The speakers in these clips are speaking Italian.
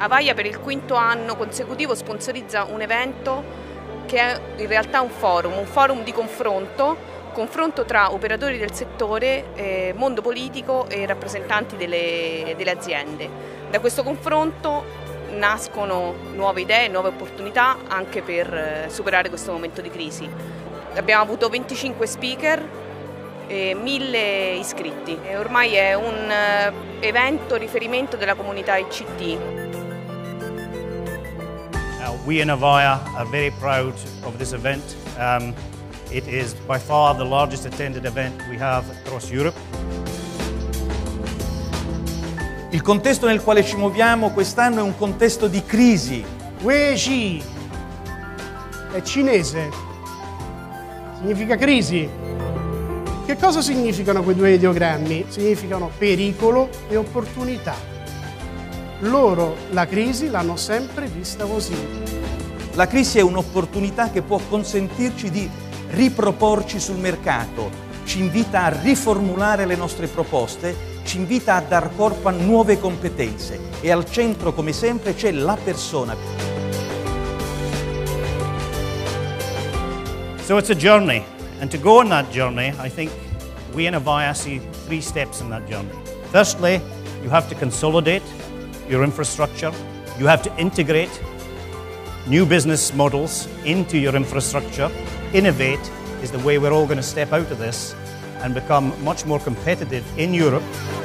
Avaya per il quinto anno consecutivo sponsorizza un evento che è in realtà un forum di confronto tra operatori del settore, mondo politico e rappresentanti delle aziende. Da questo confronto nascono nuove idee, nuove opportunità anche per superare questo momento di crisi. Abbiamo avuto 25 speaker e 1000 iscritti. E ormai è un evento riferimento della comunità ICT. We in Avaya are very proud of this event. It is by far the largest attended event we have across Europe. Il contesto nel quale ci muoviamo quest'anno è un contesto di crisi. Weiqi è cinese, significa crisi. Che cosa significano quei due ideogrammi? Significano pericolo e opportunità. Loro la crisi l'hanno sempre vista così. La crisi è un'opportunità che può consentirci di riproporci sul mercato, ci invita a riformulare le nostre proposte, ci invita a dar corpo a nuove competenze e al centro, come sempre, c'è la persona. So it's a journey, and to go on that journey, I think we in Avaya see 3 steps in that journey. Firstly, you have to consolidate your infrastructure. You have to integrate new business models into your infrastructure. Innovate is the way we're all going to step out of this and become much more competitive in Europe.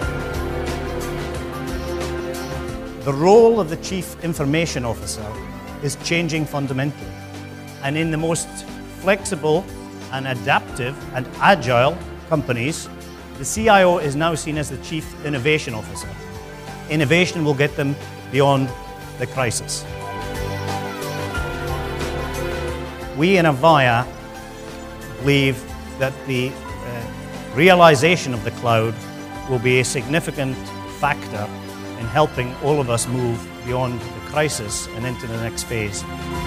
The role of the Chief Information Officer is changing fundamentally. And in the most flexible and adaptive and agile companies, the CIO is now seen as the Chief Innovation Officer. Innovation will get them beyond the crisis. We in Avaya believe that the realization of the cloud will be a significant factor in helping all of us move beyond the crisis and into the next phase.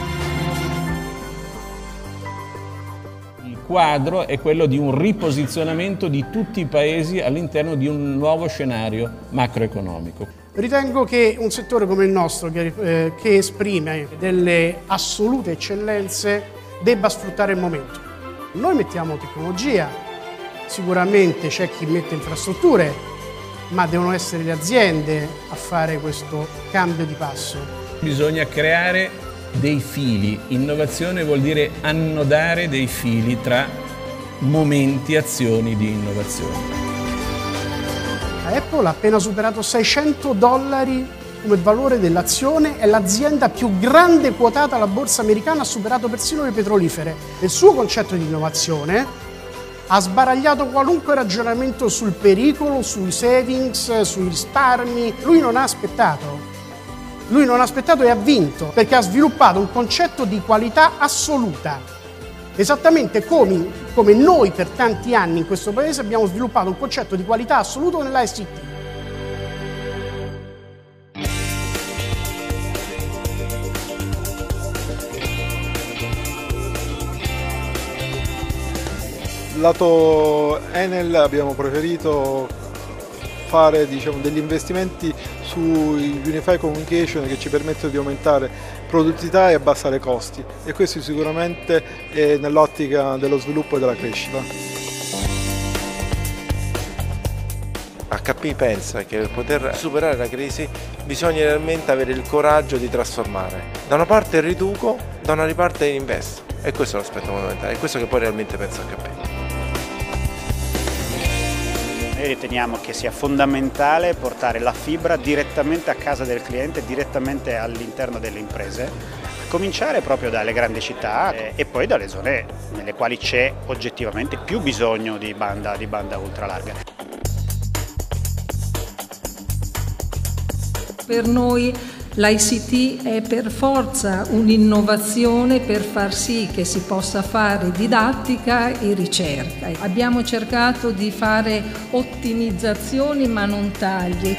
Il quadro è quello di un riposizionamento di tutti i paesi all'interno di un nuovo scenario macroeconomico. Ritengo che un settore come il nostro, che esprime delle assolute eccellenze, debba sfruttare il momento. Noi mettiamo tecnologia, sicuramente c'è chi mette infrastrutture, ma devono essere le aziende a fare questo cambio di passo. Bisogna creare dei fili. Innovazione vuol dire annodare dei fili tra momenti, azioni di innovazione. Apple ha appena superato $600 come valore dell'azione, è l'azienda più grande quotata alla borsa americana, ha superato persino le petrolifere. Il suo concetto di innovazione ha sbaragliato qualunque ragionamento sul pericolo, sui savings, sui risparmi. Lui non ha aspettato e ha vinto, perché ha sviluppato un concetto di qualità assoluta. Esattamente come noi per tanti anni in questo paese abbiamo sviluppato un concetto di qualità assoluto nella ICT. Lato Enel abbiamo preferito fare degli investimenti su Unified Communication che ci permettono di aumentare produttività e abbassare costi, e questo sicuramente è nell'ottica dello sviluppo e della crescita. HP pensa che per poter superare la crisi bisogna realmente avere il coraggio di trasformare. Da una parte riduco, da una parte investo, e questo è l'aspetto fondamentale, è questo che poi realmente pensa HP. Noi riteniamo che sia fondamentale portare la fibra direttamente a casa del cliente, direttamente all'interno delle imprese, a cominciare proprio dalle grandi città e poi dalle zone nelle quali c'è oggettivamente più bisogno di banda ultralarga. Per noi l'ICT è per forza un'innovazione per far sì che si possa fare didattica e ricerca. Abbiamo cercato di fare ottimizzazioni ma non tagli.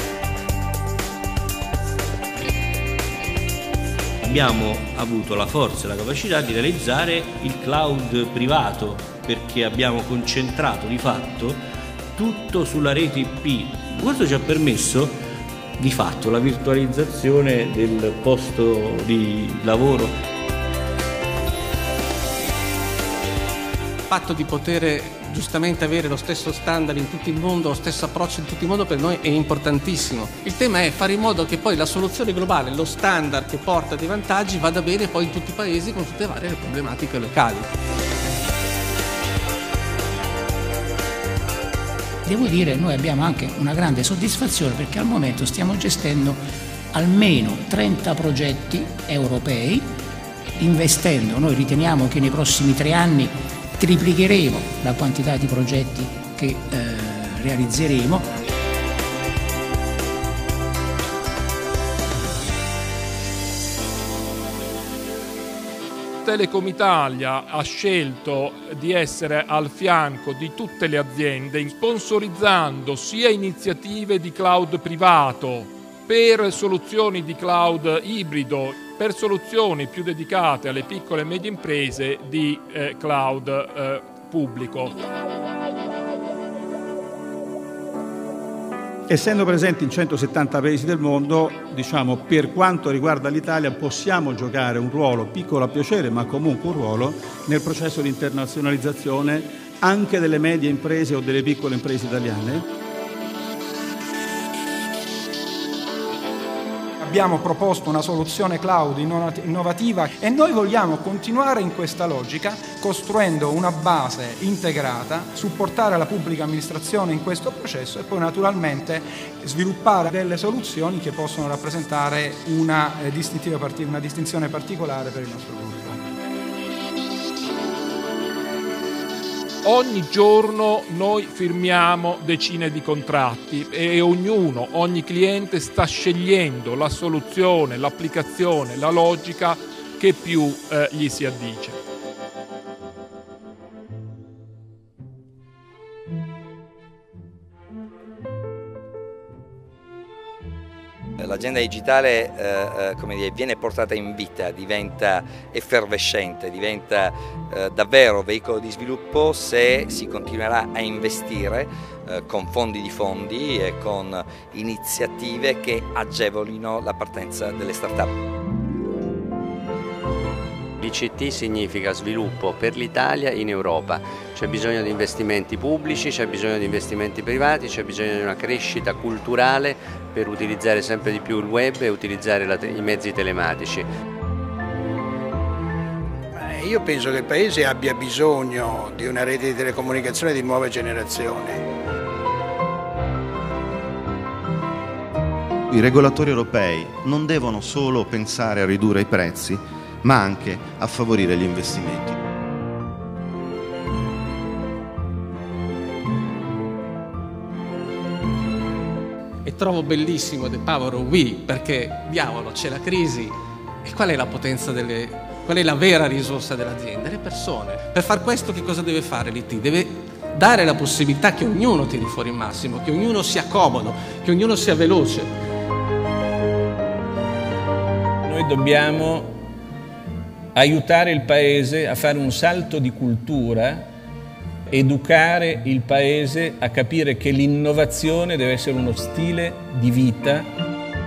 Abbiamo avuto la forza e la capacità di realizzare il cloud privato, perché abbiamo concentrato di fatto tutto sulla rete IP. Questo ci ha permesso di fatto la virtualizzazione del posto di lavoro. Il fatto di poter giustamente avere lo stesso standard in tutto il mondo, lo stesso approccio in tutto il mondo per noi è importantissimo. Il tema è fare in modo che poi la soluzione globale, lo standard che porta dei vantaggi, vada bene poi in tutti i paesi con tutte le varie problematiche locali. Devo dire, noi abbiamo anche una grande soddisfazione perché al momento stiamo gestendo almeno 30 progetti europei, investendo. Noi riteniamo che nei prossimi 3 anni triplicheremo la quantità di progetti che realizzeremo. Telecom Italia ha scelto di essere al fianco di tutte le aziende, sponsorizzando sia iniziative di cloud privato per soluzioni di cloud ibrido, per soluzioni più dedicate alle piccole e medie imprese di cloud pubblico. Essendo presenti in 170 paesi del mondo, diciamo, per quanto riguarda l'Italia possiamo giocare un ruolo, piccolo a piacere, ma comunque un ruolo, nel processo di internazionalizzazione anche delle medie imprese o delle piccole imprese italiane. Abbiamo proposto una soluzione cloud innovativa e noi vogliamo continuare in questa logica costruendo una base integrata, supportare la pubblica amministrazione in questo processo e poi naturalmente sviluppare delle soluzioni che possono rappresentare una distinzione particolare per il nostro gruppo. Ogni giorno noi firmiamo decine di contratti e ogni cliente sta scegliendo la soluzione, l'applicazione, la logica che più gli si addice. L'agenda digitale viene portata in vita, diventa effervescente, diventa davvero veicolo di sviluppo se si continuerà a investire con fondi di fondi e con iniziative che agevolino la partenza delle start-up. l'ICT significa sviluppo per l'Italia in Europa, c'è bisogno di investimenti pubblici, c'è bisogno di investimenti privati, c'è bisogno di una crescita culturale per utilizzare sempre di più il web e utilizzare i mezzi telematici. Io penso che il Paese abbia bisogno di una rete di telecomunicazione di nuova generazione. I regolatori europei non devono solo pensare a ridurre i prezzi, ma anche a favorire gli investimenti. E trovo bellissimo The Power of We, perché diavolo, c'è la crisi e qual è la potenza qual è la vera risorsa dell'azienda? Le persone. Per far questo che cosa deve fare l'IT? Deve dare la possibilità che ognuno tiri fuori il massimo, che ognuno sia comodo, che ognuno sia veloce. Noi dobbiamo aiutare il Paese a fare un salto di cultura, educare il Paese a capire che l'innovazione deve essere uno stile di vita.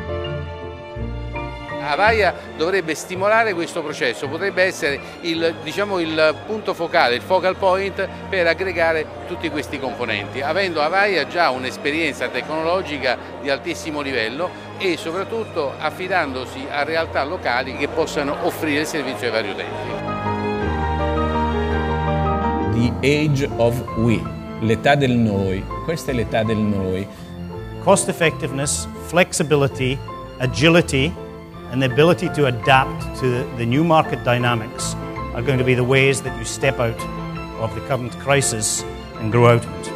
Avaya dovrebbe stimolare questo processo, potrebbe essere il punto focale, il focal point per aggregare tutti questi componenti, avendo Avaya già un'esperienza tecnologica di altissimo livello e soprattutto affidandosi a realtà locali che possano offrire il servizio ai vari utenti. The age of we, l'età del noi, questa è l'età del noi. Cost effectiveness, flexibility, agility, and the ability to adapt to the new market dynamics are going to be the ways that you step out of the current crisis and grow out of it.